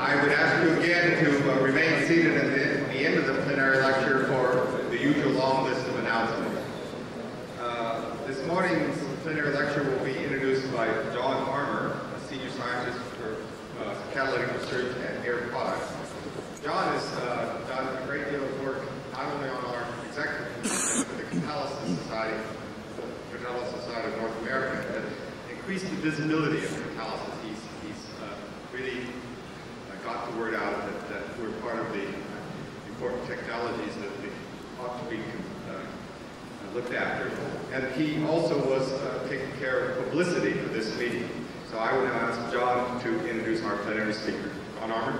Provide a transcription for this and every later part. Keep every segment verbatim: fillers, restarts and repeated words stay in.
I would ask you again to uh, remain seated at the, the end of the plenary lecture for the usual long list of announcements. Uh, this morning's plenary lecture will be introduced by John Armour, a senior scientist for uh, catalytic research at Air Products. John has uh, done a great deal of work not only on our executive committee, but the Catalysis Society, the Catalysis Society of North America, that increased the visibility of catalysis. He's, he's uh, really uh, got the word out that, that we're part of the important technologies that we ought to be uh, looked after. And he also was uh, taking care of publicity for this meeting. So I will now ask John to introduce our plenary speaker. John Armour.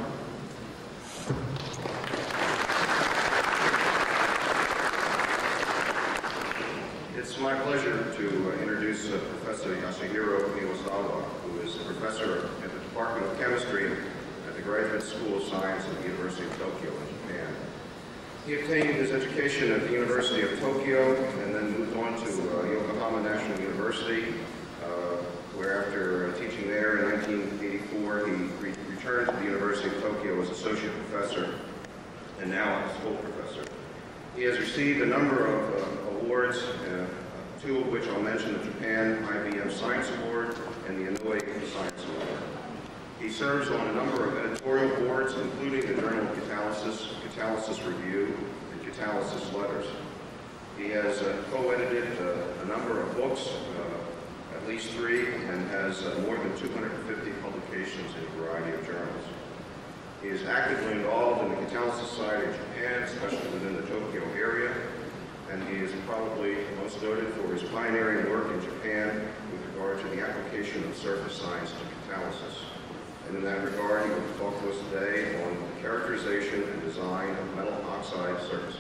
It's my pleasure to uh, introduce uh, Professor Yasuhiro Iwasawa, who is a professor at the Department of Chemistry at the Graduate School of Science at the University of Tokyo in Japan. He obtained his education at the University of Tokyo and then moved on to uh, Yokohama National University, uh, where after uh, teaching there in nineteen eighty-four, he re returned to the University of Tokyo as associate professor and now as full professor. He has received a number of uh, awards, uh, two of which I'll mention: the Japan I B M Science Award and the Inouye Science Award. He serves on a number of editorial boards, including the Journal of Catalysis, Catalysis Review, and Catalysis Letters. He has uh, co-edited uh, a number of books, uh, at least three, and has uh, more than two hundred fifty publications in a variety of journals. He is actively involved in the Catalysis Society of Japan, especially within the Tokyo area, and he is probably most noted for his pioneering work in Japan with regard to the application of surface science to catalysis. And in that regard, he will talk to us today on the characterization and design of metal oxide surfaces.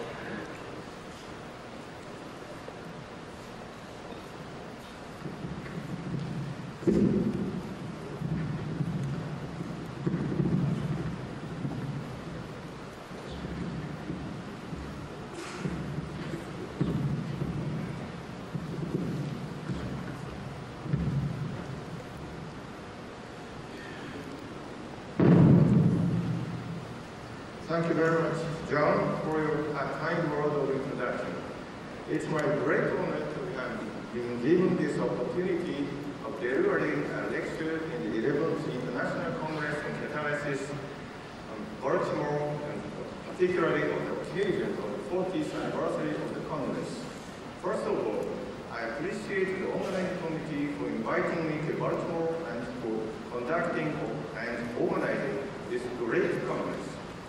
Thank you very much, John, for your kind word of introduction. It's my great honor to have been given this opportunity of delivering a lecture in the eleventh International Congress on Catalysis in Baltimore, and particularly on the occasion of the fortieth anniversary of the Congress. First of all, I appreciate the organizing committee for inviting me to Baltimore and for conducting and organizing this great Congress.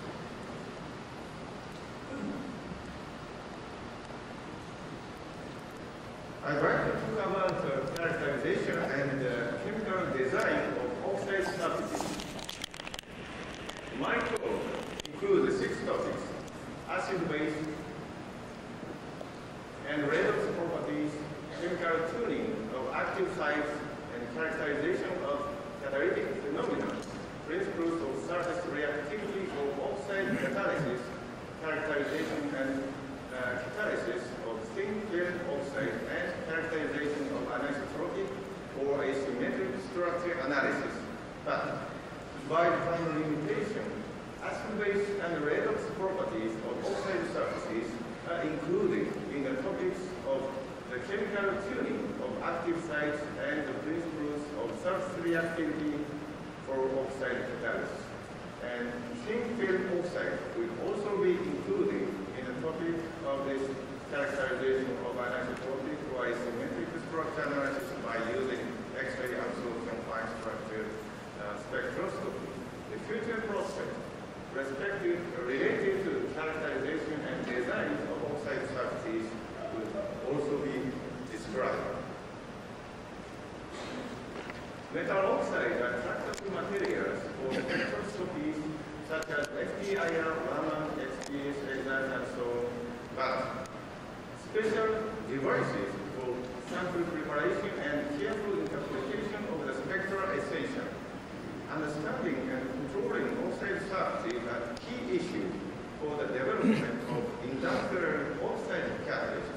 I'd like to talk about uh, characterization and uh, chemical design of oxide surfaces. My talk includes six topics: acid-base and redox properties, chemical tuning of active sites, and characterization of catalytic phenomena, principles of surface reactivity of oxide catalysis, characterization and uh, catalysis of thin film oxide, and characterization of anisotropic or asymmetric structure analysis. But by final limitation, acid-base and redox properties of oxide surfaces are included in the topics of the chemical tuning of active sites and the principles of surface reactivity for oxide catalysis. And thin film oxide will also be included in the topic of this characterization of anisotropic or asymmetric structure analysis by using X-ray absorption fine structure uh, spectroscopy. The future prospect respective related to characterization and design of oxide surfaces will also be described. Metal oxide are attractive materials for spectroscopies such as F T I R, Raman, X P S, lasers, and so on. But special devices for sample preparation and careful interpretation of the spectral essential. Understanding and controlling oxide surfaces are key issue for the development of industrial oxide catalysts.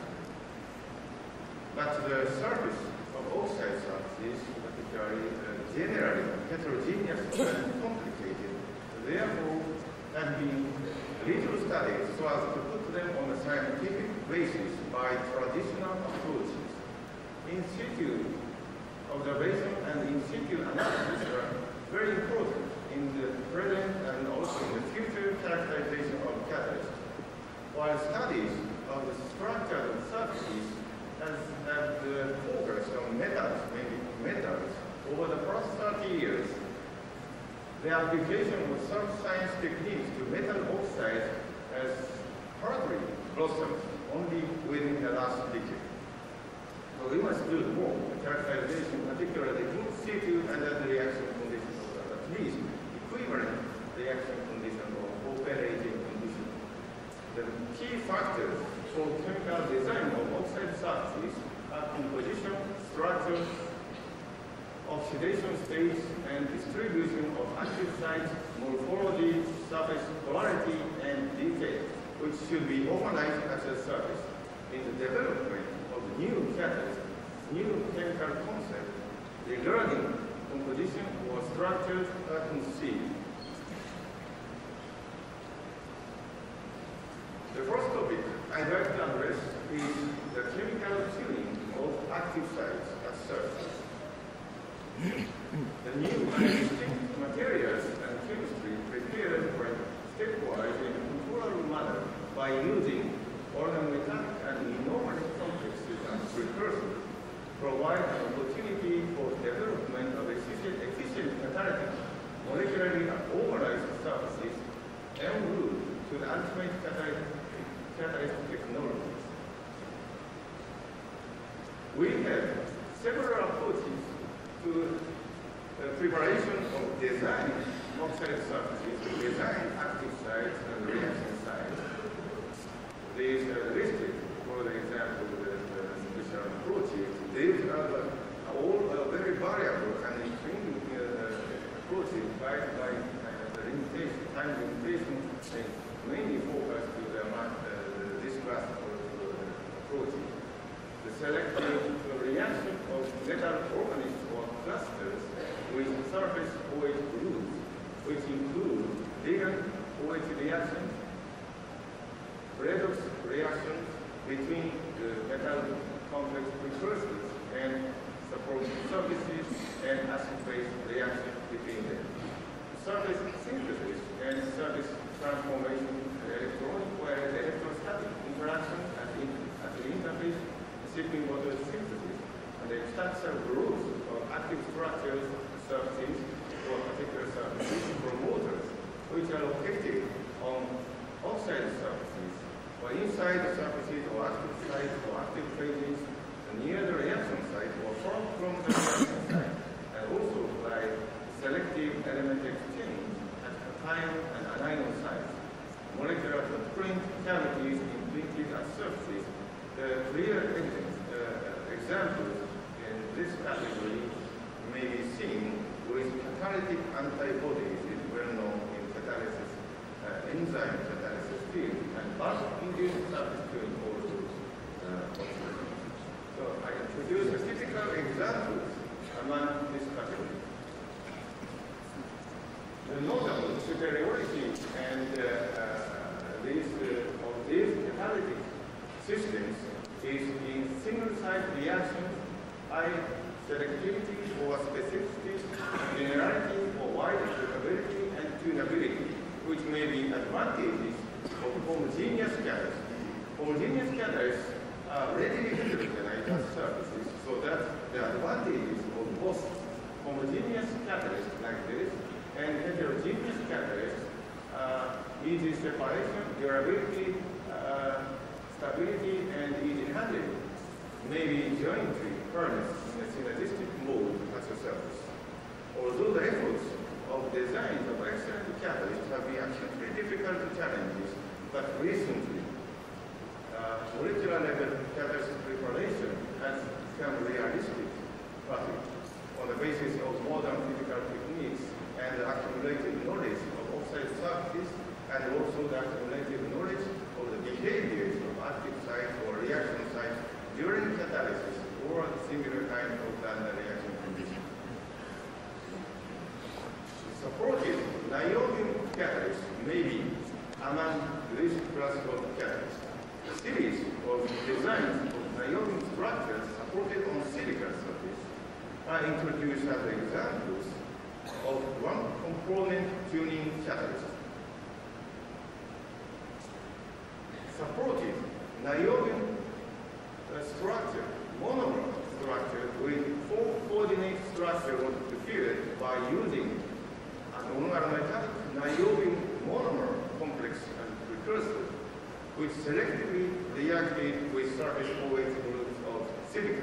But the surface of oxide surfaces, particularly uh, generally heterogeneous studied so as to put them on a scientific basis by traditional approaches. In situ observation and in situ analysis are very important in the present and also in the future characterization of catalysts. While studies of the structure of surfaces has have uh, focused on metals, mainly metals, over the past thirty years, the application of surface science techniques to metal oxide has hardly blossomed only within the last decade. So we must do more characterization, particularly in situ and at the reaction conditions, or at least equivalent reaction conditions or operating conditions. The key factors for chemical design of oxide surfaces are composition, structure, oxidation stage, and distribution of active sites, morphology, surface polarity, and decay, which should be organized as a surface. In the development of new catalysts, new chemical concepts regarding composition or structure are conceived. The first topic I'd like to address is the chemical tuning of active sites at surface. The new and distinct materials and chemistry prepared by stepwise in a controllable manner by using organometallic and inorganic complexes as precursors provide an opportunity for development of efficient, efficient catalytic, molecularly organized surfaces en route to the ultimate catalytic, catalytic technologies. We have several approaches to the preparation of design oxide surfaces, design active sites and reaction sites. These are listed, for example, the, the special approaches. These are the, all uh, very variable and extremely uh, approaches by, by uh, the limitation, time limitation, and mainly focused to the, uh, this class of uh, approaches. The selective reaction of metal organisms or clusters with surface OH groups, which include ligand OH reactions, redox reactions between the metal complex precursors and support surfaces and acid-base reactions between them. Surface synthesis and surface transformation, electronic or electrostatic interaction at, in, at the interface, shipping water synthesis, and the extraction growth of active structures, surfaces, or particular surfaces, promoters, which are located on oxide surfaces, or inside the surfaces or active sites or active phases near the reaction site or far from the reaction site, and also by selective element exchange at cation and anion sites. Molecular footprint cavities imprinted at surfaces. The clear evidence, uh, examples in this category may be seen with catalytic antibodies, is well known in catalysis, uh, enzyme catalysis field, and bulk-induced surface tuning also. Uh, so I introduce a typical examples among this category. The notable superiority and uh, uh, these, uh, of these catalytic systems is in single-site reactions, high selectivity or specificity, generality or wide applicability and tunability, which may be advantages of homogeneous catalysts. Homogeneous catalysts are readily heterogenized at surfaces, so that the advantages of both homogeneous catalysts like this and heterogeneous catalysts, uh, easy separation, durability, uh, stability, and easy handling, may be jointly harnessed in a synergistic mode as a surface. Although the efforts of design of excellent catalysts have been acutely difficult challenges, but recently, uh, molecular level catalyst preparation has become realistic practice on the basis of modern physical techniques and the accumulated knowledge of oxide surfaces, and also the accumulated knowledge of the behaviors of active sites or reaction sites during catalysis or similar kind of tandem reaction conditions. Supported niobium catalysts may be among this class of catalysts. The series of designs of niobium structures supported on silica surface are introduced as examples of one component tuning catalyst. Supported niobium uh, structure, monomer structure with four coordinate structure was prepared by using an monoaromatic niobium monomer complex and precursor, which selectively reacted with surface OH groups of silica.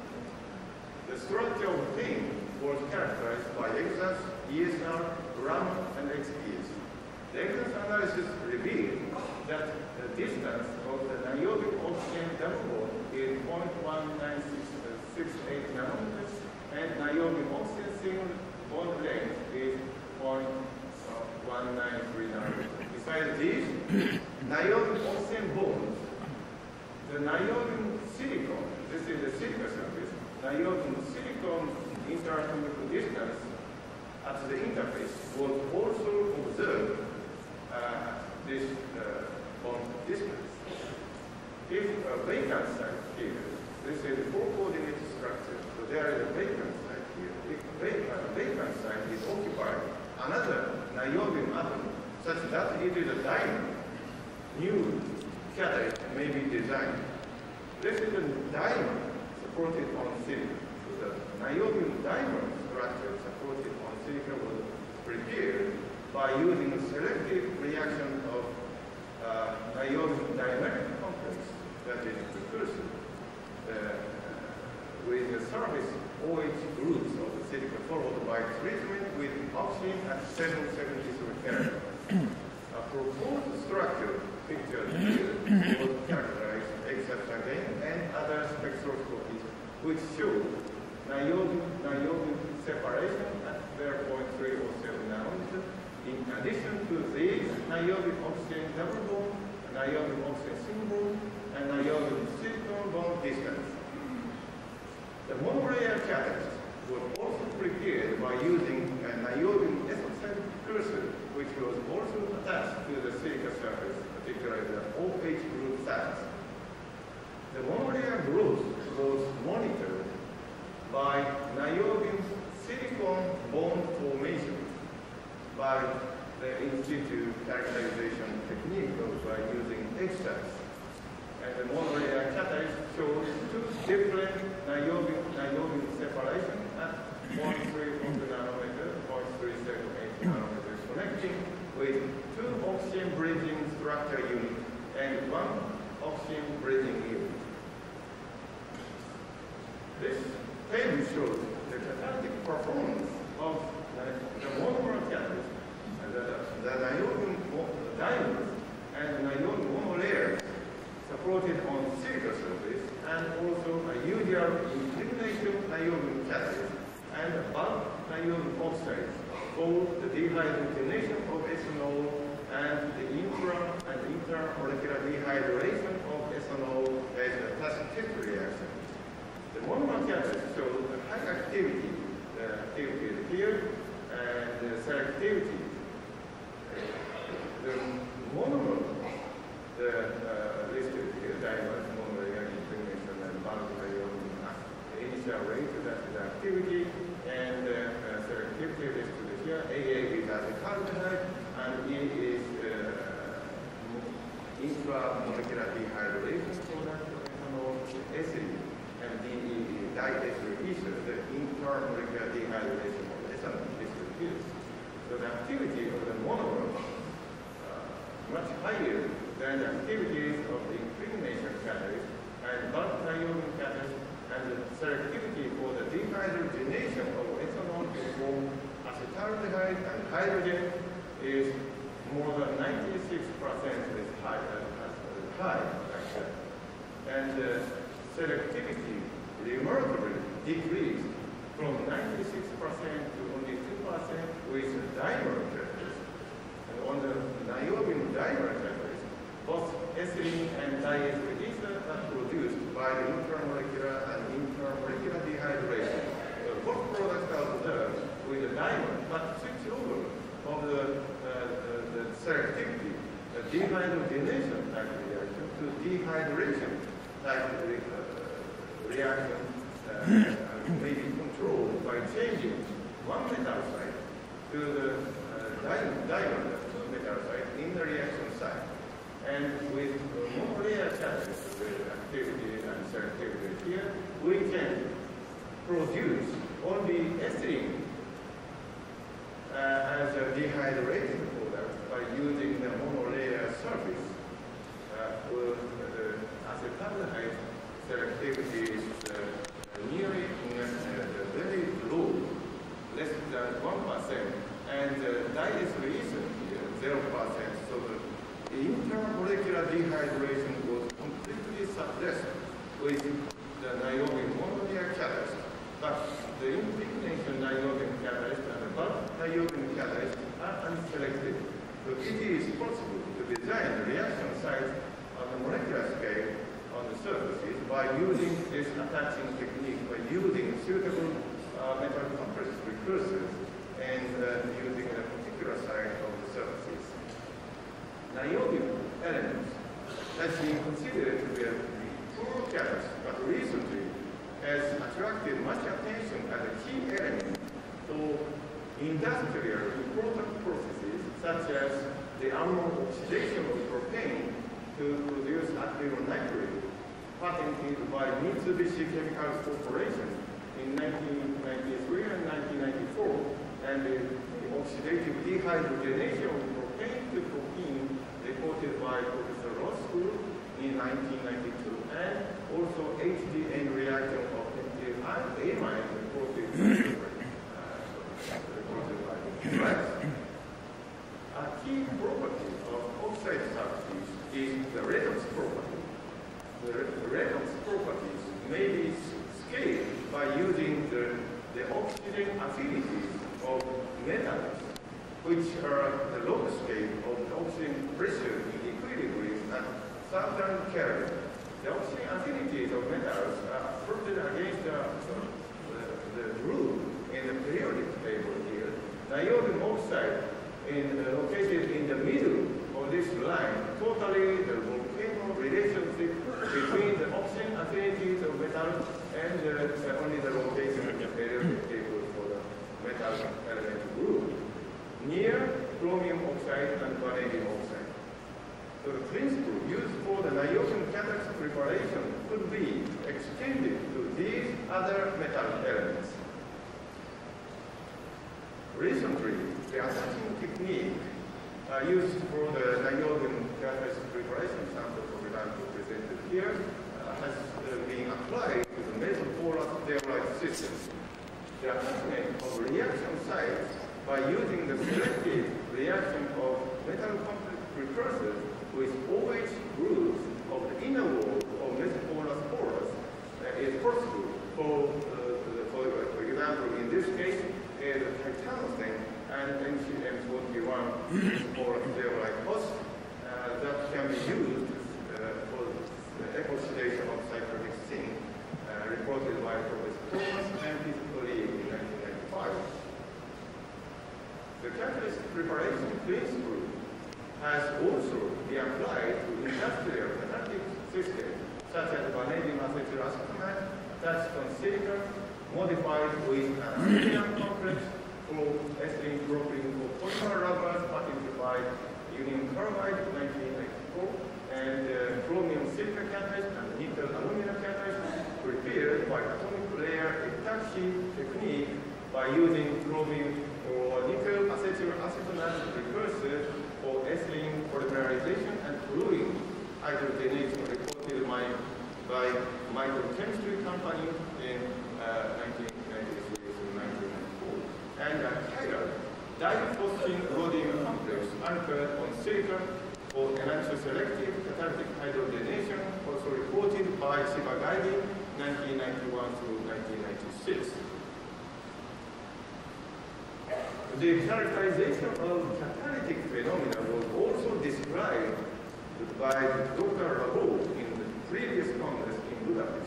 The structure obtained was characterized by EXAS, E S R, Raman, and X P S. The EXAS analysis revealed that the distance of the niobium oxygen double bond is zero point one nine six eight nanometers, and niobium oxygen single bond length is zero point one nine three nanometers. Besides these, niobium oxygen bonds, the niobium silicon, this is the silica surface, niobium silicon interatomic distance at the interface was also observed uh, this uh, bond distance. If a vacant site here, this is a four coordinate structure, so there is a vacant site here. If a vacant site is occupied, another niobium atom, such that it is a diamond, new catalyst may be designed. This is a diamond supported on silica. So the niobium diamond structure supported on silica was prepared by using a selective reaction of uh, niobium diamagnetic complex, that is precursor, uh, with the surface OH groups of the silica followed by treatment with oxygen at seven seventy-seven Kelvin. A proposed structure pictured here was characterized except again and other spectroscopies which show niobium, niobium separation at zero point three zero seven nanometers. In addition to these, niobium oxygen double bond, niobium oxygen single bond, and niobium silicon bond distance. The monolayer catalyst was also prepared by using a niobium S-oxide precursor, which was also attached to the silica surface, particularly the OH group size. The monolayer growth was monitored by niobium silicon bond formation by the in-situ characterization technique by using extracts. And the monolayer catalyst shows two different niobium, niobium separation at zero point three nanometers, zero point three seven eight nanometers, connecting with two oxygen bridging structure units and one oxygen bridging unit. This table shows the catalytic performance of the monomer catalyst and the, the niobium diamonds and the niobium monolayers supported on silica surface, and also a usual incrimination niobium catalyst and bulk niobium oxide for the dehydrogenation of ethanol and the intra and intermolecular dehydration of ethanol as a tacit reaction. The monomer catalyst shows the high activity, the activity is here, and the selectivity. The monomer, the uh, listed here, diamond, monomer, incrimination, and bulk niobium, the initial rate, that is the activity, and uh, uh, selectivity listed here. A A is acetaldehyde, and E is uh, intramolecular dehydration product of ethanol, S E, and D E is diethyl ether, the intermolecular dehydration of ethanol listed here. So the activity of the monomer uh, much higher than the activities of the incrimination catalyst and bulk niobium catalyst, and the selectivity for the dehydrogenation of ethanol to form acetaldehyde and hydrogen is more than ninety-six percent is high, uh, high actually. And the selectivity remarkably decreased from ninety-six percent to only two percent with dimer catalyst. And on the niobium dimer catalyst, both ethylene and diethyl ether are produced by the intermolecular and intermolecular dehydration. The both products are observed with the dimer, but switch over of the, uh, the, the selectivity, the dehydrogenation type reaction to dehydration type re uh, reaction uh, may be controlled by changing one metal site to the uh, diamond metal site in the reaction site. And with monolayer catalyst, the activity and selectivity here, we can produce only ethylene uh, as a dehydrated product by using the monolayer surface. Uh, with the acetaldehyde selectivity is uh, nearly uh, very low, less than one percent, and uh, didesolution here, zero percent. So the intermolecular dehydration was completely suppressed with the niobium monomer catalyst. But the impregnation niobium catalyst and the bulk niobium catalyst are unselected. So it is possible to design the reaction sites on the molecular scale on the surfaces by using this attaching technique, by using suitable uh, metal complex precursors and uh, using a particular site of the surfaces. Niobium elements has been considered to be a poor catalyst, but recently has attracted much attention as a key element for industrial important processes such as the annual oxidation of propane to produce acrylonitrile, patented by Mitsubishi Chemical Corporation in nineteen ninety-three and nineteen ninety-four, and the oxidative dehydrogenation of propane to propene reported by Professor Ross in nineteen ninety-two, and also H D N reaction of amide reported, uh, reported by Price. A key property of oxide substances is the redox property. The redox properties may be scaled by using the, the oxygen affinities of metals, which are the low scale of the oxygen pressure in equilibrium at southern Kelvin. The oxygen affinities of metals are plotted against the, the, the rule in the periodic table here. Niobium oxide in, uh, located in the middle of this line, totally the volcano relationship between the oxygen affinities of metals and uh, only the location of the periodic table for the metal element group, near chromium oxide and vanadium oxide. So the principle used for the niobium catalyst preparation could be extended to these other metal elements. Recently, the attaching technique uh, used for the niobium catalyst preparation sample, for example, presented here, uh, has uh, been applied to the mesoporous zeolite system. The attachment of reaction sites by using the selective reaction of metal complex precursors with OH groups of the inner wall of mesoporous pores uh, is possible. For, uh, for, for example, in this case, uh, the titanothane and M C M twenty-one for zeolite host uh, that can be used uh, for the epoxidation of cyclic zinc, uh, reported by Professor Thomas and his colleague in nineteen ninety-five. The catalyst preparation principle has also been applied to industrial catalytic systems such as vanadium acetylacetamide attached on silicon, modified with an aluminum complex for ethylene propylene for polymer rubbers patented by Union Carbide in nineteen ninety-four, and uh, chromium silica catalyst and nickel aluminum catalyst prepared by atomic layer epitaxy technique by using chromium or nickel acetylacetonate precursor for ethylene polymerization and fluid hydrogenation reported by, by microchemistry company in uh, nineteen ninety-three to nineteen ninety-four. And a chiral diphosphine rhodium complex anchored on silicon for enantioselective catalytic hydrogenation, also reported by Shibagagi nineteen ninety-one through nineteen ninety-six. The characterization of catalytic phenomena was also described by Doctor Rabo in the previous Congress in Budapest.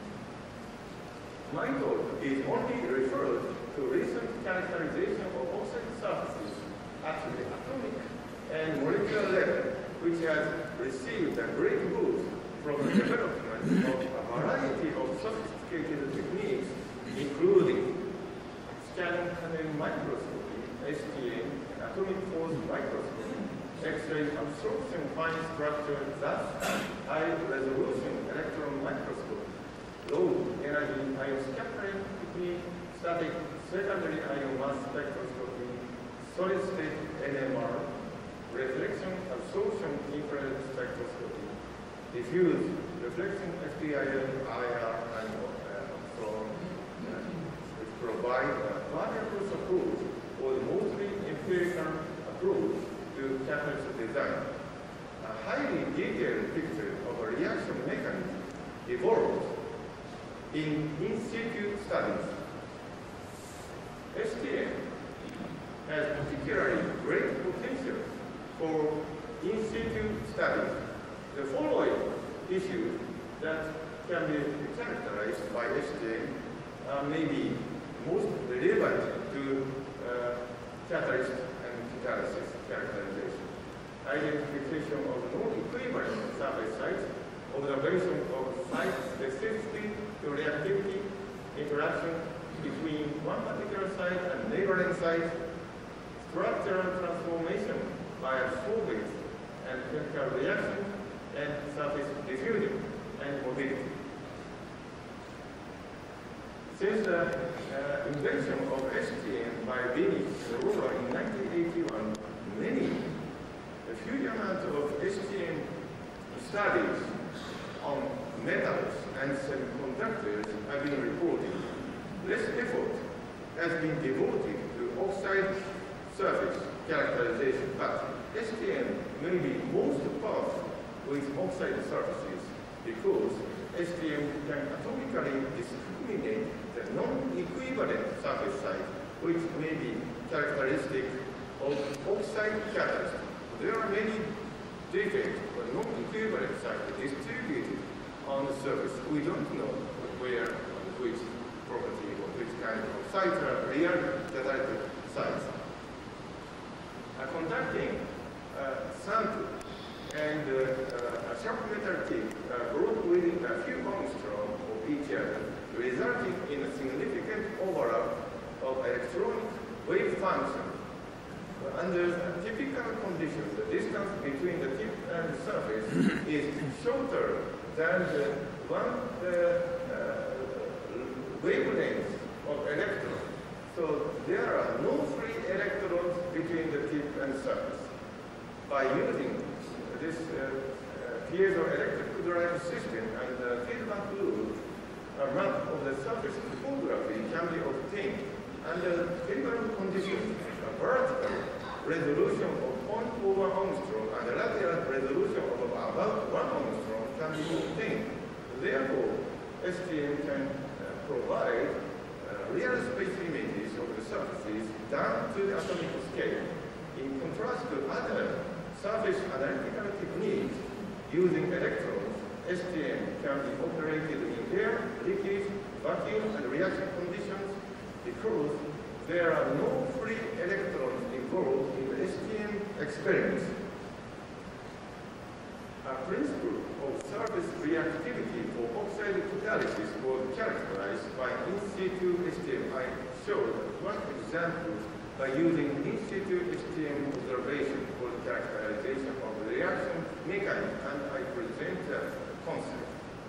My talk is only referred to recent characterization of oxide surfaces at the atomic and molecular level, which which has received a great boost from the development of a variety of sophisticated techniques, including scanning tunneling microscopy, S T M, atomic force microscopy, X-ray absorption fine structure, thus high-resolution electron microscopy, low-energy ion scattering technique, static secondary ion mass spectroscopy, solid-state N M R, reflection absorption infrared spectroscopy, diffuse reflection F T I N, I R, and uh, so on, uh, which provide a valuable support for the mostly empirical approach to catalyst design. A highly detailed picture of a reaction mechanism evolved in in situ studies. S T M has particularly great potential for in situ studies. The following issues that can be characterized by S T M uh, may be most relevant to uh, catalyst and catalysis characterization. Identification of non-equivalent surface sites, observation of site specificity to reactivity, interaction between one particular site and neighboring sites, structural transformation by absorbance and chemical reaction, and surface diffusion and mobility. Since the uh, invention of S T M by Vinny and Roller in nineteen eighty-one, many a huge amount of S T M studies on metals and semiconductors have been reported. Less effort has been devoted to oxide surface characterization, but S T M may be most powerful with oxide surfaces because S T M can atomically discriminate the non-equivalent surface site, which may be characteristic of oxide catalyst. There are many defects or non-equivalent sites distributed on the surface. We don't know where, which property, or which kind of sites are real catalytic sites. Uh, conducting uh, sample and uh, uh, a sharp metal tip uh, brought within a few angstrom of each other, resulting in a significant overlap of electronic wave function. Uh, under typical conditions, the distance between the tip and the surface is shorter than the one uh, uh, wavelength of electrons. So there are no free electrons between the tip and surface. By using this uh, uh, piezoelectric drive system and the feedback loop, a map of the surface topography can be obtained under favorable conditions. A vertical resolution of zero point four one angstrom and a lateral resolution of about one angstrom can be obtained. Therefore, S T M can uh, provide uh, real space images of the surfaces down to the atomic scale. In contrast to other surface analytical techniques using electrons, S T M can be operated in air, liquid, vacuum, and reaction conditions because there are no free electrons involved in the S T M experiments. A principle of surface reactivity for oxide catalysis was characterized by in situ S T M. I showed one example by using in situ S T M observation for the characterization of the reaction mechanism, and I present the concept.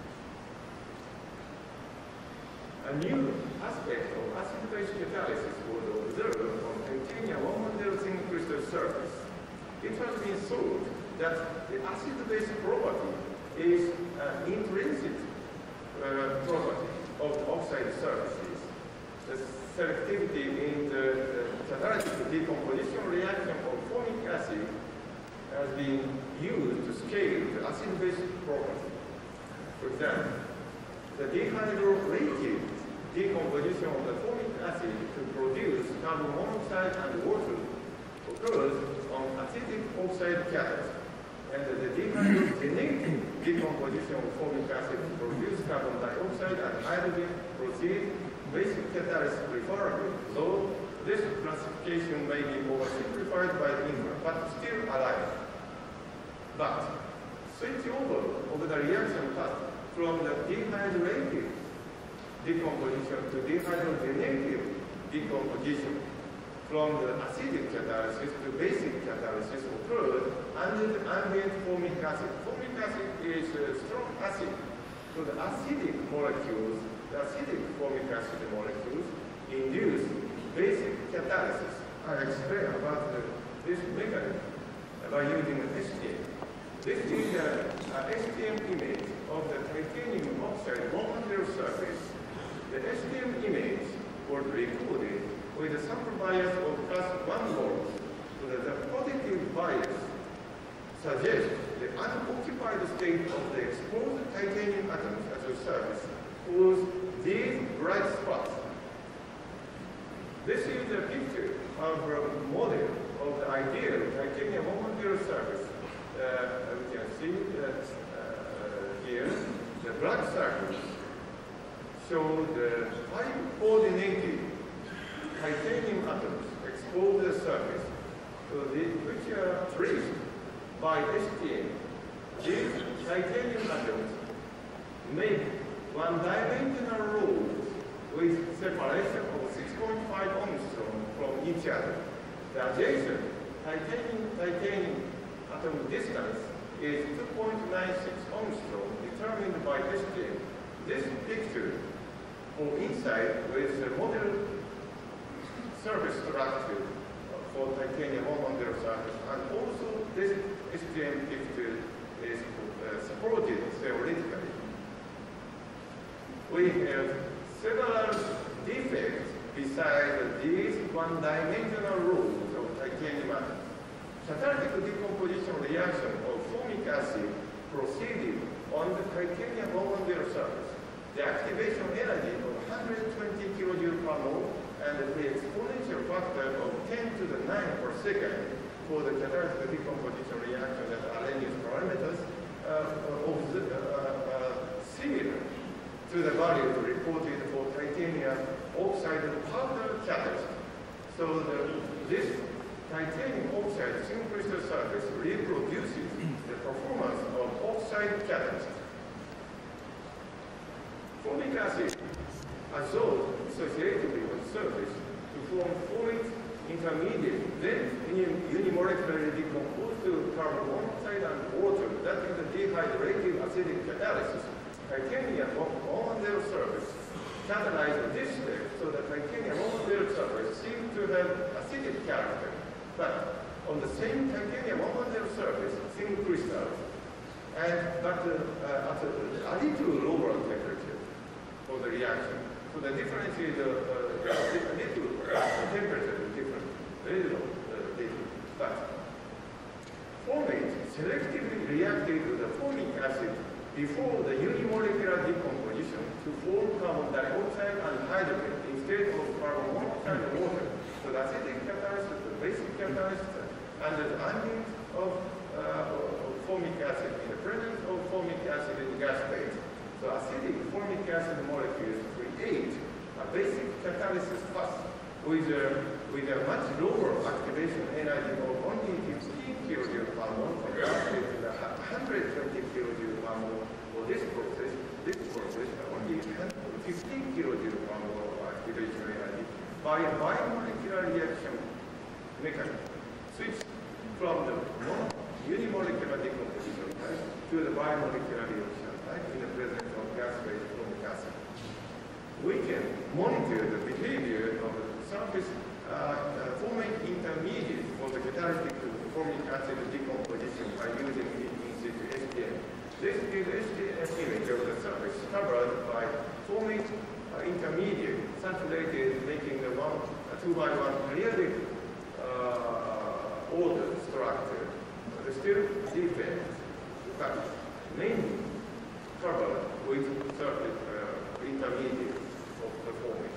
A new aspect of acid-base catalysis was observed on titanium one hundred thin crystal surface. It has been thought that the acid-base property is an intrinsic uh, property of oxide surfaces. The selectivity in the catalytic decomposition reaction of formic acid has been used to scale the acid-base property. For example, the dehydrogenated decomposition of the formic acid to produce carbon monoxide and water occurs on acetic oxide catalyst, and the dehydrogenated decomposition of formic acid to produce carbon dioxide and hydrogen proceeds basic catalyst preferably, though this classification may be oversimplified by the inverse, but still alive. But switch over of the reaction path from the dehydrated decomposition to dehydrogenated decomposition, from the acidic catalysis to basic catalysis occurred under the ambient formic acid. Formic acid is a strong acid. So the acidic molecules, the acidic formic acid molecules induce basic catalysis. I explain about the, this mechanism by using the S T M. This is the uh, S T M image of the titanium oxide one hundred surface. The S T M image was recorded with a sample bias of plus one volt. So that the positive bias suggests the unoccupied state of the exposed titanium atoms at the surface was these bright spots. This is a picture of a model of the ideal titanium one hundred surface. Uh, we can see that uh, here the black circles show the five coordinated titanium atoms exposed to the surface, so the, which are traced by S T M. These titanium atoms make one-dimensional rows with separation of six point five angstrom from each other. The adjacent titanium, titanium atom distance is two point nine six angstrom, determined by S T M. This picture for inside with the model surface structure for titanium one hundred surface, and also this S T M picture is uh, supported theoretically. We have several defects besides these one-dimensional rules of titanium atoms. Catalytic decomposition reaction of formic acid proceeded on the titanium one hundred surface. The activation energy of one hundred twenty kilojoule per mole and the exponential factor of ten to the nine per second for the catalytic decomposition reaction at Arrhenius parameters uh, of the, uh, uh, similar to the values reported for titanium oxide powder catalyst. So the, this titanium oxide single crystal surface reproduces the performance of oxide catalyst. Formic acid adsorbs associatively on surface to form formic intermediate, then unimolecularly decomposed to carbon monoxide and water. That is the dehydrated acidic catalysis. Titanium on their surface catalyzes this step, so the titanium on their surface seems to have acidic character. But on the same titanium on their surface, single crystals, and but uh, at a little lower temperature for the reaction. So the difference is uh, uh, a little uh, temperature is different, very low uh, different. But formate selectively reacted to the formic acid before the unimolecular decomposition to form carbon dioxide and hydrogen instead of carbon monoxide and water. So the acidic catalyst, the basic catalyst, and the ambient of, uh, of formic acid in the presence of formic acid in the gas phase. So acidic formic acid molecules create a basic catalysis path with a, with a much lower activation energy of only fifteen kilojoule per mole compared to the one hundred twenty kilojoule per mole for this process. This process only fifteen kilojoule per mole of activation energy by a bimolecular reaction mechanism. Switch from the unimolecular decomposition type to the bimolecular reaction type in the presence of gas-phase formic acid. We can monitor the behavior of the surface uh, uh, forming intermediate for the catalytic formic acid decomposition by using the in situ S T M. This is S T M image of the surface covered by formic uh, intermediate saturated, making the one uh, two by one periodic uh, order structure. The still defect, but mainly covered with surface uh, intermediate of the forming.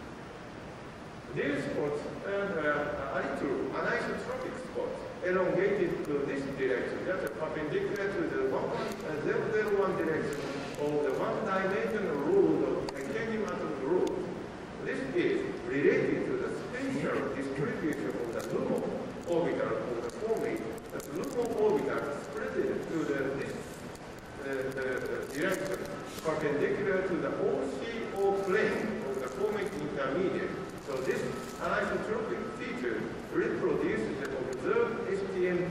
These spots and uh, a little anisotropic spots elongated to this direction, that's perpendicular to the one, uh, zero zero one direction of the one-dimensional rule of titanium atom rule. This is related to the spatial distribution of the LUMO orbital of the forming. The LUMO orbital spread T M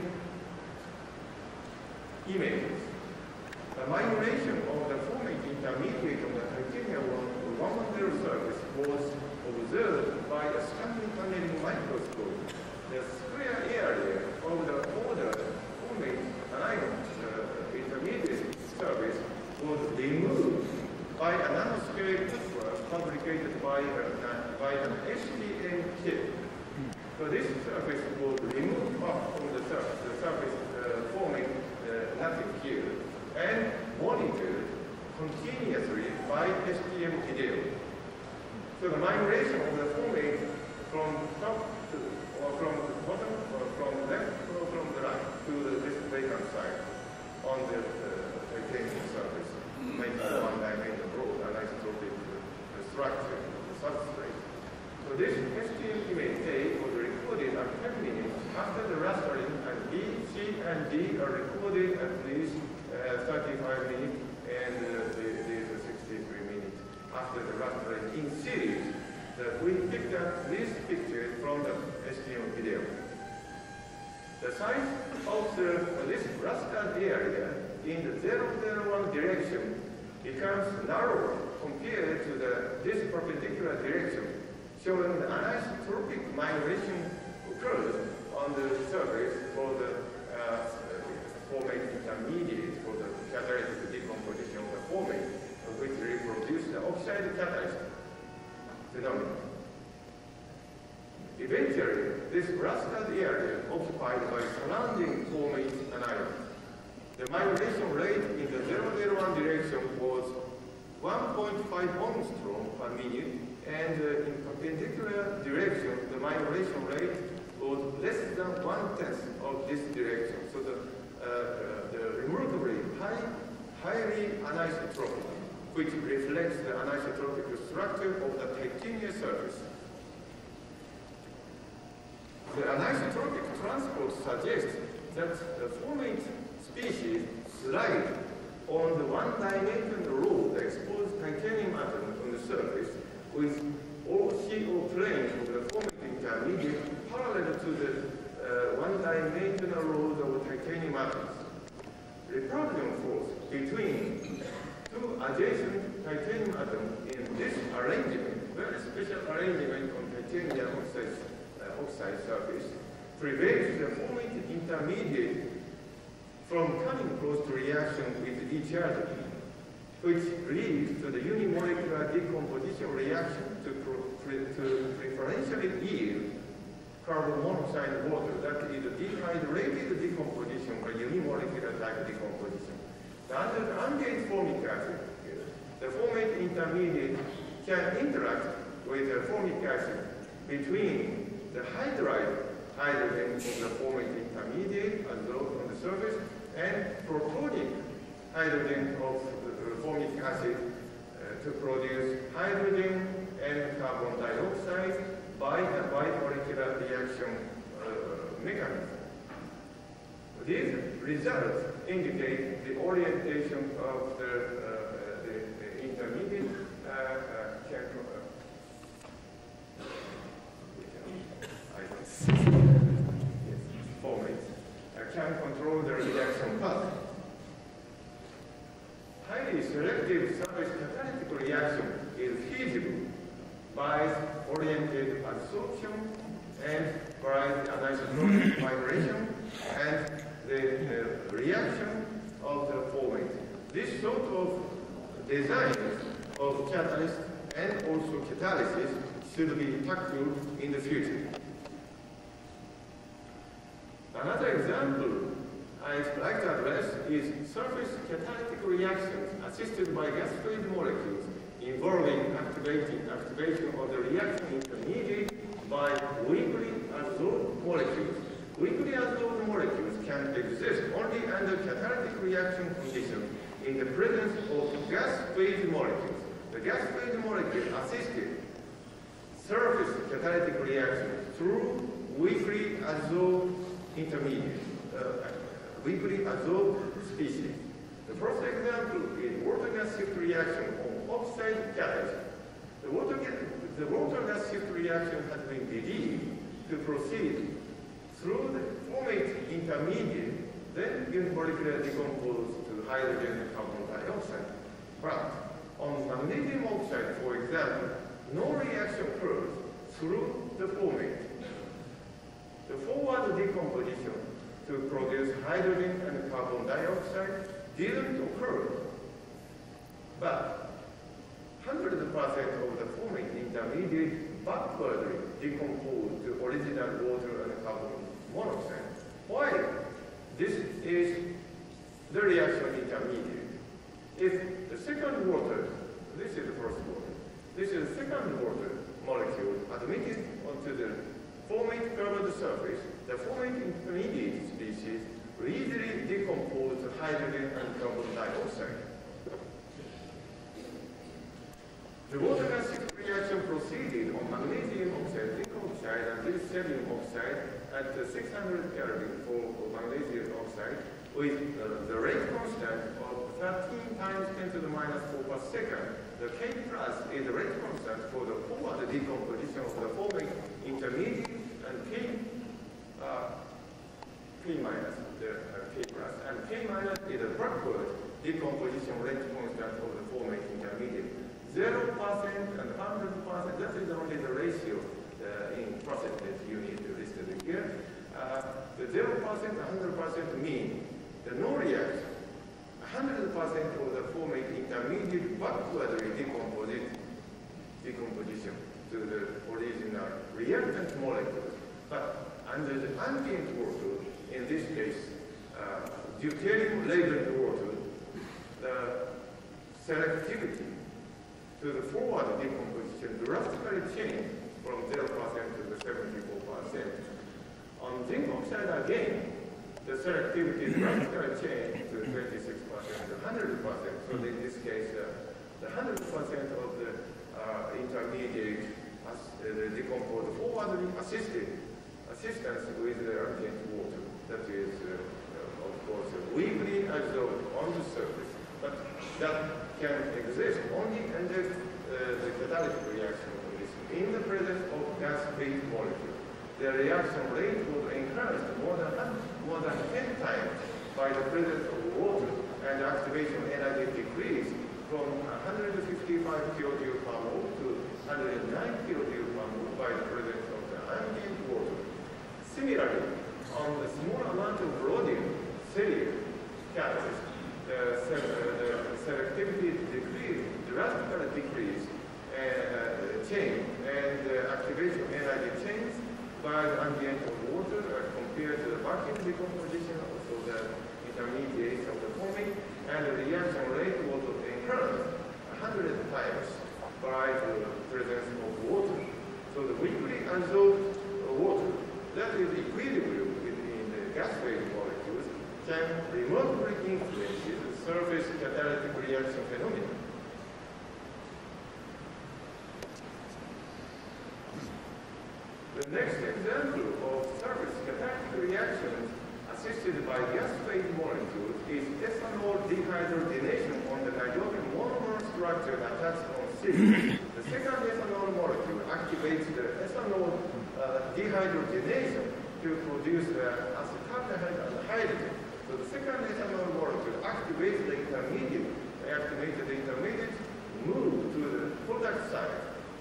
images. The migration of the formate intermediate of the titanium one hundred surface was observed by a scanning tunneling microscope. The square area of the ordered formate anion uh, intermediate surface was removed by a nanoscale fabricated by, uh, by an S T M chip. So this surface was removed off from the surface, the surface uh, forming uh, nothing here, and monitored continuously by S T M video. So the migration of the formate from top to, or from the bottom, or from left, or from the right to the this right-hand side on the uh, titanium surface, making one dimension broad anisotropic uh, structure of the substrate. So this S T M image A was recorded at ten minutes after the rastering, and B, C, and D are recorded at least uh, thirty-five minutes, and uh, these are sixty-three minutes after the rastering in series. That we picked up these pictures from the S T M video. The size of the, uh, this rastered area in the zero zero one direction becomes narrower compared to the this perpendicular direction, showing the anisotropic migration occurs on the surface for the uh, formate intermediate for the catalytic decomposition of the formate, which reproduce the oxide catalyst phenomenon. Eventually, this rastered area occupied by surrounding formate anions. The migration rate in the zero zero one direction was one point five angstrom per minute, and uh, in perpendicular direction, the migration rate was less than one-tenth of this direction. So the, uh, uh, the remarkably high, highly anisotropic, which reflects the anisotropic structure of the titanium surface. The anisotropic transport suggests that the formate species slide on the one-dimensional row, the exposed titanium atom on the surface, with O C O plane of the formate intermediate parallel to the uh, one-dimensional rows of titanium atoms. Repulsion force between two adjacent titanium atoms in this arrangement, very special arrangement on titanium oxide, uh, oxide surface, prevents the formate intermediate from coming close to reaction with each other, which leads to the unimolecular decomposition reaction to, to preferentially yield carbon monoxide water, that is dehydrated decomposition or unimolecular type decomposition. Under the ambient formic acid, the formate intermediate can interact with the formic acid between the hydride hydrogen of the formate intermediate as though on the surface and protonic hydrogen of the formic acid uh, to produce hydrogen and carbon dioxide by a bimolecular reaction uh, mechanism. These results indicate the orientation of the, uh, the, the intermediate uh, uh, can, uh, formate uh, can control the reaction path. Highly selective surface catalytic reaction is feasible by oriented absorption and by anisotropic migration and the, the reaction of the formate. This sort of design of catalyst and also catalysis should be tackled in the future. Another example I'd like to address is surface catalytic reactions assisted by gas phase molecules involving activating, activation of the reaction intermediate by weakly adsorbed molecules. Weakly adsorbed molecules can exist only under catalytic reaction conditions in the presence of gas phase molecules. The gas phase molecule assisted surface catalytic reaction through weakly adsorbed intermediate, uh, weakly adsorbed species. The first example is water gas shift reaction on oxide catalyst. The water, the water gas shift reaction has been believed to proceed through the formate intermediate intermediate, then unimolecularly decompose to hydrogen and carbon dioxide. But on magnesium oxide, for example, no reaction occurs through the formate. The forward decomposition to produce hydrogen and carbon dioxide didn't occur. But one hundred percent of the formate intermediate backwardly decomposed to original water and carbon monoxide. Why? This is the reaction intermediate. If the second water, this is the first water, this is the second water molecule admitted onto the formate covered surface, the formate intermediate species will easily decompose to hydrogen and carbon dioxide. The water-acid reaction proceeded on magnesium oxide, zinc oxide, and lithium oxide at six hundred Kelvin for magnesium oxide with uh, the rate constant of thirteen times ten to the minus four per second. The K plus is the rate constant for the forward decomposition of the forming intermediate, and K, uh, K minus, the uh, K plus, and K minus is the backward decomposition rate constant of the forming intermediate. zero percent and one hundred percent, that is only the ratio uh, in process that you need to list it here. Uh, the zero percent and one hundred percent mean the no reaction. one hundred percent of the formate intermediate backwardly decomposite decomposition to the original reactant molecule. But under the ambient water, in this case, uh, deuterium labeled water, the selectivity to the forward decomposition drastically changed from zero percent to the seventy-four percent. On zinc oxide again, the selectivity drastically changed to twenty-six percent to one hundred percent. So in this case, uh, the one hundred percent of the uh, intermediate as, uh, the decomposed forwardly assisted assistance with the ambient water. That is, uh, uh, of course, uh, weakly absorbed on the surface. But that can exist only under uh, the catalytic reaction condition. In the presence of gas-phase molecule, the reaction rate will enhanced more than more than ten times by the presence of water, and activation energy decreased from one hundred fifty-five kilojoule per mole to one hundred nine kilojoule per mole by the presence of the ambient water. Similarly, on the small amount of rhodium, cellular catalyst, the, the selectivity decrease, drastically decrease, uh, change, and uh, activation energy change by the ambient water uh, compared to the vacuum decomposition, also the intermediates of the forming, and the reaction rate was enhanced one hundred times by the presence of water. So the weakly absorbed water that is equilibrium between the gas-phase molecules can remotely influence the surface catalytic reaction phenomenon. The next example of surface catalytic reactions assisted by gas-phase molecules is ethanol dehydrogenation on the niobium monomer structure attached on C. The second ethanol molecule activates the ethanol uh, dehydrogenation to produce the acetaldehyde and hydrogen. So the second ethanol molecule activates the intermediate, activated the intermediate, move to the product side.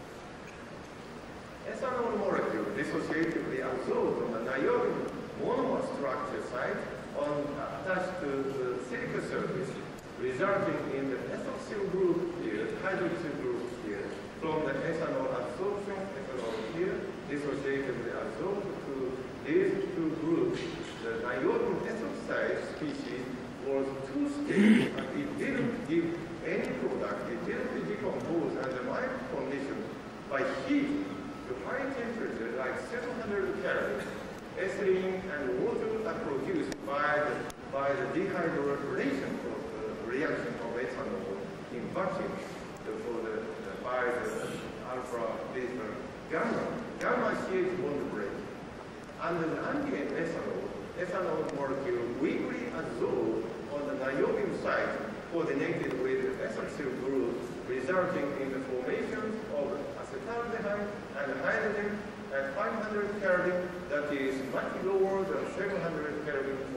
Ethanol molecule dissociatively absorbed on the niobium monomer structure side on attached to the silica surface, resulting in the ethoxyl group here, hydroxyl group here, from the ethanol absorption, ethanol here, dissociatively absorbed to these two groups. The niobium ethoxide species was two-stage, and it didn't give any product. It didn't decompose under mild conditions by heat to high temperature, like seven hundred Kelvin. Ethylene and water are produced by the, by the dehydrogenation of the reaction of ethanol in vacuum for the, the, by the alpha, beta, gamma. Gamma C H bond break. Under the ambient ethanol, ethanol molecule weakly absorbed on the niobium site, coordinated with the ethoxyl group, resulting in the formation of acetaldehyde and hydrogen at five hundred Kelvin, that is much lower than seven hundred Kelvin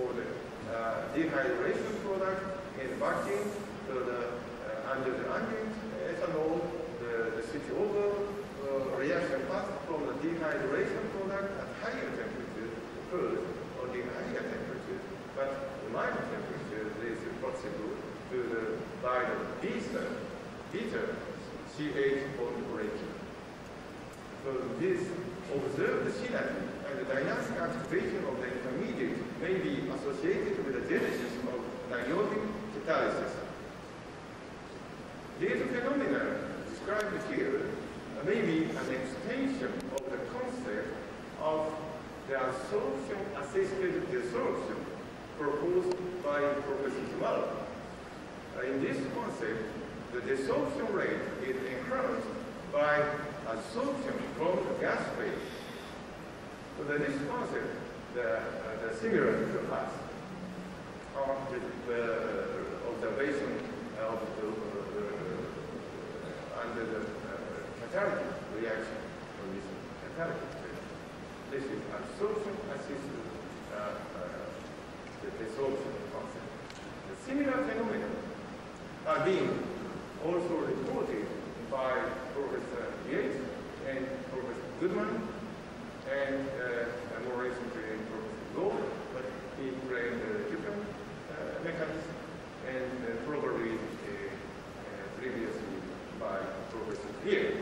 dehydration product in vacuum, so the, uh, under the ambient ethanol, the, the switchover uh, reaction path from the dehydration product at higher temperature occurs on the higher temperature, but the minor temperature is possible to the, by the beta, beta C H bond breaking. So this observed synergy and the dynamic activation of the intermediate may be associated with the genesis of niobium catalysis. These phenomena described here may be an extension of the concept of the absorption-assisted desorption proposed by Professor Tomorrow. Uh, in this concept, the desorption rate is enhanced by absorption from the gas phase. So the this concept, the, uh, the similar to us, of the, the observation of the, uh, under the uh, catalytic reaction of this catalytic phase. This is absorption-assisted uh, uh, the desorption concept. The similar phenomena are being also reported by Professor Yates and Professor Goodman, and uh, more recently Professor Gold, but he explained uh, different uh, mechanisms, and uh, probably uh, uh, previously by Professor Yates.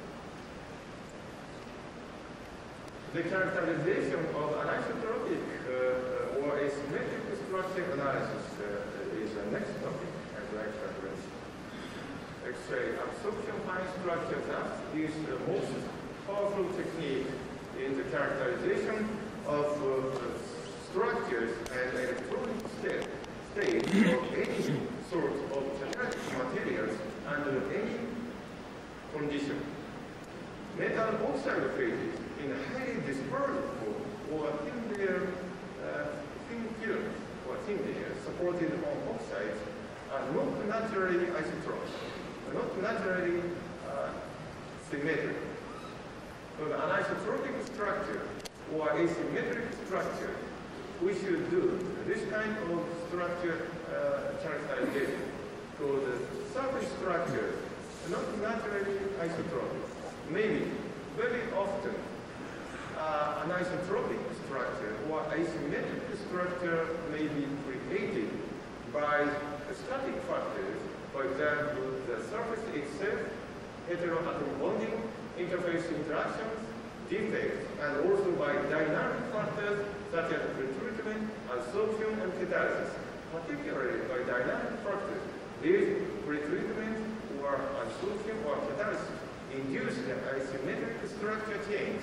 The characterization of anisotropic uh, or asymmetric structure analysis uh, is the next topic I'd like to address. X-ray absorption fine structure thus is the most powerful technique in the characterization of uh, structures and electronic state, state of any sort of genetic materials under any condition. Metal oxide phases in highly dispersed form or thin layer, uh, thin film or thin layer supported on oxides are not naturally isotropic, not naturally uh, symmetric. So the anisotropic structure or asymmetric structure, we should do this kind of structure uh, characterization. So the surface structure not naturally isotropic. Maybe very often uh, an isotropic structure or asymmetric structure may be created by static factors. For example, the surface itself, heteroatom bonding, interface interactions, defects, and also by dynamic factors such as pretreatment, absorption, and catalysis. Particularly by dynamic factors, these pretreatment or absorption or catalysis induce the asymmetric structure change.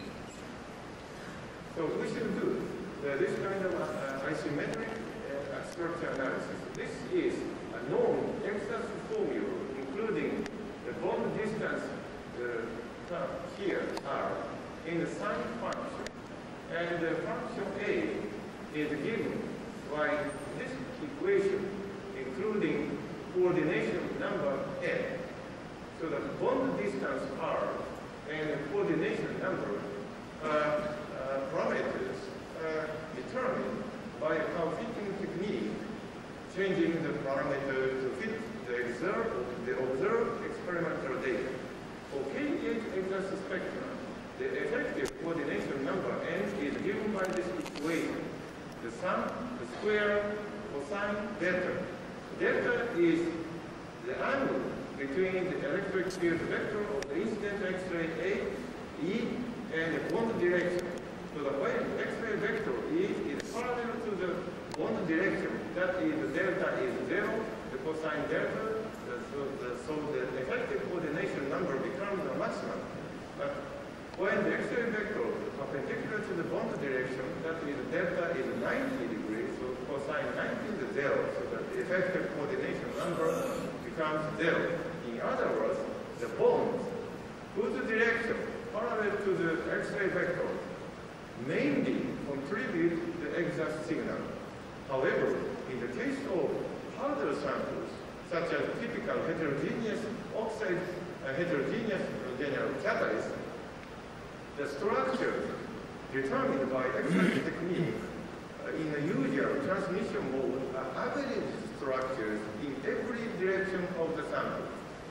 So we should do the, this kind of uh, asymmetric uh, structure analysis. This is a known exercise formula, including the bond distance uh, here R in the sign function, and the function A is given by this equation, including coordination number N. So the bond distance R and the coordination number uh, uh, parameters are determined by a coefficient technique, changing the parameter to fit the observed, the observed experimental data. For K H exact spectrum, the effective coordination number N is given by this equation. The sum, the square, cosine, delta. Delta is the angle between the electric field vector of the incident X-ray A, E, and the bond direction. So the way X-ray vector E is parallel to the bond direction, that is the delta is zero, the cosine delta, the, so, the, so the effective coordination number becomes the maximum. But when the X-ray vector is perpendicular to the bond direction, that is the delta is ninety degrees, so cosine ninety is zero, so that the effective coordination number becomes zero. In other words, the bonds whose direction parallel to the X-ray vector mainly contribute the exact signal. However, in the case of harder samples, such as typical heterogeneous oxide and heterogeneous general catalyst, the structure determined by X-ray technique uh, in the usual linear transmission mode are average structures in every direction of the sample.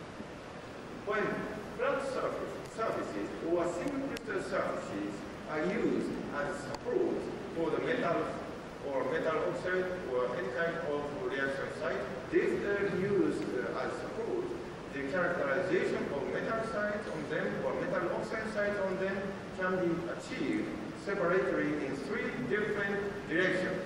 When flat surface, surfaces or single crystal surfaces are used as support for the metal or metal oxide or any kind of reaction site, these are used uh, as support. The characterization of metal sites on them or metal oxide sites on them can be achieved separately in three different directions.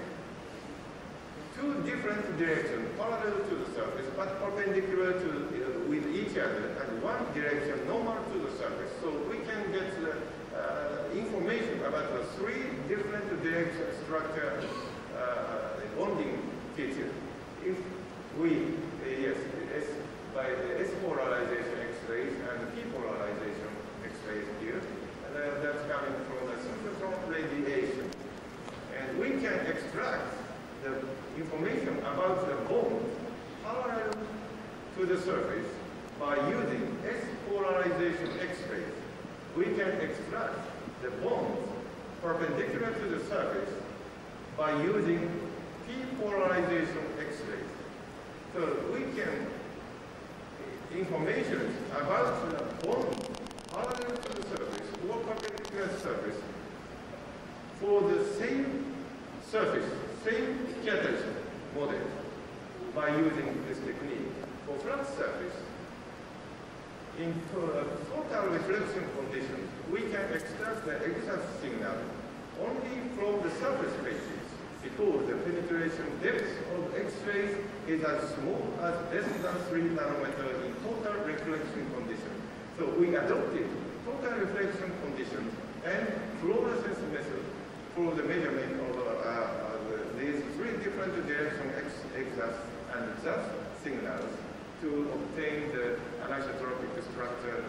Two different directions parallel to the surface but perpendicular to uh, with each other, and one direction normal to the surface. So we can get uh, uh, information about the three different direction structure uh, bonding features. If we, uh, yes, S, by the S polarization X-rays and P polarization X-rays here, and uh, that's coming from the synchrotron radiation. And we can extract the information about the bond parallel to the surface by using S polarization X-rays. We can extract the bonds perpendicular to the surface by using P polarization X-rays. So we can information about the bond parallel to the surface or perpendicular surface for the same surface, same catalyst model by using this technique. For flat surface, in total reflection conditions, we can extract the exact signal only from the surface faces because the penetration depth of X-rays is as small as less than three nanometers in total reflection conditions. So we adopted total reflection conditions and fluorescence method for the measurement of uh, uh, the, these three different direction X, exact and exact signals to obtain the anisotropic structure